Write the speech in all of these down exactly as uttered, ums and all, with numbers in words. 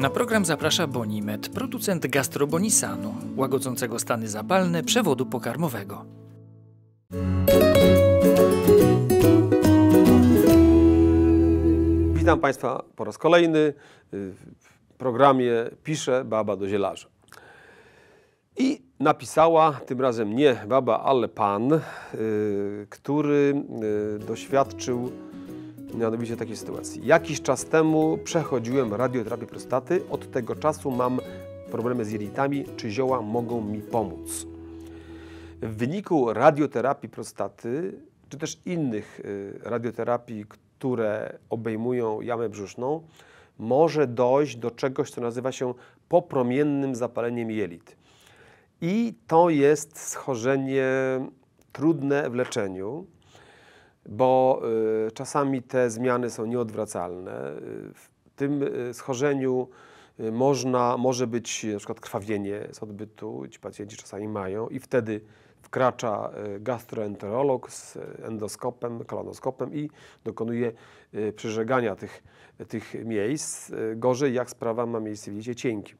Na program zaprasza Bonimed, producent gastrobonisanu, łagodzącego stany zapalne przewodu pokarmowego. Witam Państwa po raz kolejny w programie Pisze baba do zielarza. I napisała tym razem nie baba, ale pan, yy, który yy, doświadczył mianowicie takiej sytuacji. Jakiś czas temu przechodziłem radioterapię prostaty. Od tego czasu mam problemy z jelitami. Czy zioła mogą mi pomóc? W wyniku radioterapii prostaty, czy też innych yy, radioterapii, które obejmują jamę brzuszną, może dojść do czegoś, co nazywa się popromiennym zapaleniem jelit. I to jest schorzenie trudne w leczeniu, bo y, czasami te zmiany są nieodwracalne. W tym y, schorzeniu y, można, może być na przykład krwawienie z odbytu, ci pacjenci czasami mają i wtedy wkracza y, gastroenterolog z endoskopem, kolonoskopem i dokonuje y, przeżegania tych, tych miejsc. Y, gorzej jak sprawa ma miejsce w jelicie cienkim.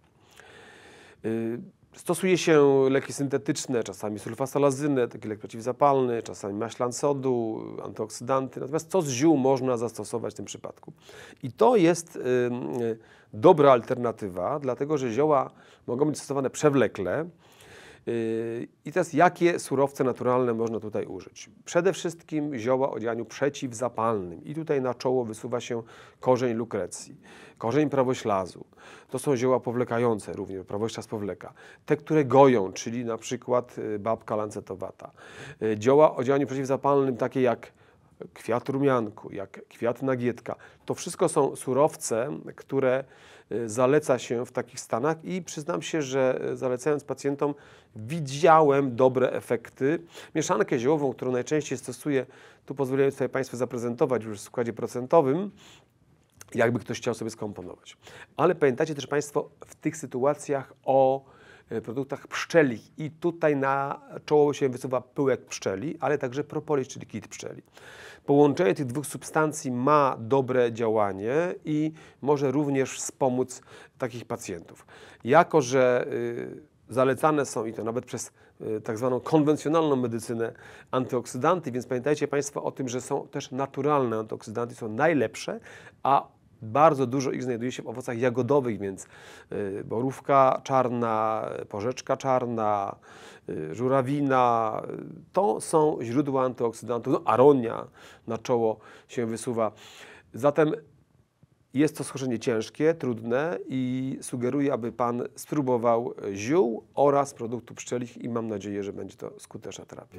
Y, Stosuje się leki syntetyczne, czasami sulfasalazynę, taki lek przeciwzapalny, czasami maślan sodu, antyoksydanty. Natomiast co z ziół można zastosować w tym przypadku? I to jest y, y, dobra alternatywa, dlatego że zioła mogą być stosowane przewlekle. Yy, I teraz jakie surowce naturalne można tutaj użyć? Przede wszystkim zioła o działaniu przeciwzapalnym. I tutaj na czoło wysuwa się korzeń lukrecji, korzeń prawoślazu. To są zioła powlekające również, prawoślaz powleka. Te, które goją, czyli na przykład babka lancetowata. Yy, zioła o działaniu przeciwzapalnym takie jak kwiat rumianku, jak kwiat nagietka. To wszystko są surowce, które zaleca się w takich stanach i przyznam się, że zalecając pacjentom widziałem dobre efekty. Mieszankę ziołową, którą najczęściej stosuję, tu pozwolę sobie Państwu zaprezentować już w składzie procentowym, jakby ktoś chciał sobie skomponować. Ale pamiętajcie też Państwo w tych sytuacjach o produktach pszczelich i tutaj na czoło się wysuwa pyłek pszczeli, ale także propolis, czyli kit pszczeli. Połączenie tych dwóch substancji ma dobre działanie i może również wspomóc takich pacjentów. Jako że y, zalecane są i to nawet przez y, tak zwaną konwencjonalną medycynę antyoksydanty, więc pamiętajcie Państwo o tym, że są też naturalne antyoksydanty, są najlepsze, a bardzo dużo ich znajduje się w owocach jagodowych, więc y, borówka czarna, porzeczka czarna, y, żurawina, y, to są źródła antyoksydantów. No, aronia na czoło się wysuwa. Zatem jest to schorzenie ciężkie, trudne i sugeruję, aby Pan spróbował ziół oraz produktów pszczelich i mam nadzieję, że będzie to skuteczna terapia.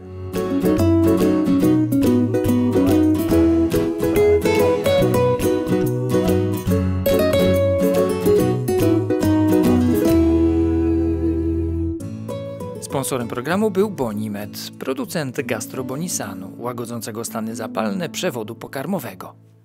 Sponsorem programu był Bonimed, producent gastrobonisanu, łagodzącego stany zapalne przewodu pokarmowego.